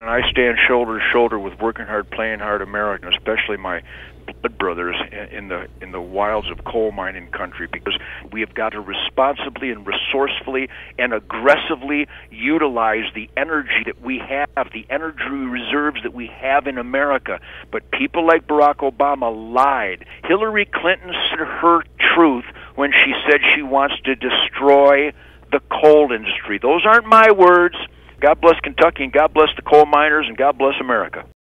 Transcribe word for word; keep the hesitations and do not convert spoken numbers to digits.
I stand shoulder to shoulder with working hard, playing hard Americans, especially my blood brothers in the in the wilds of coal mining country, because we have got to responsibly and resourcefully and aggressively utilize the energy that we have, the energy reserves that we have in America. But people like Barack Obama lied. Hillary Clinton said her truth when she said she wants to destroy the coal industry. Those aren't my words. God bless Kentucky, and God bless the coal miners, and God bless America.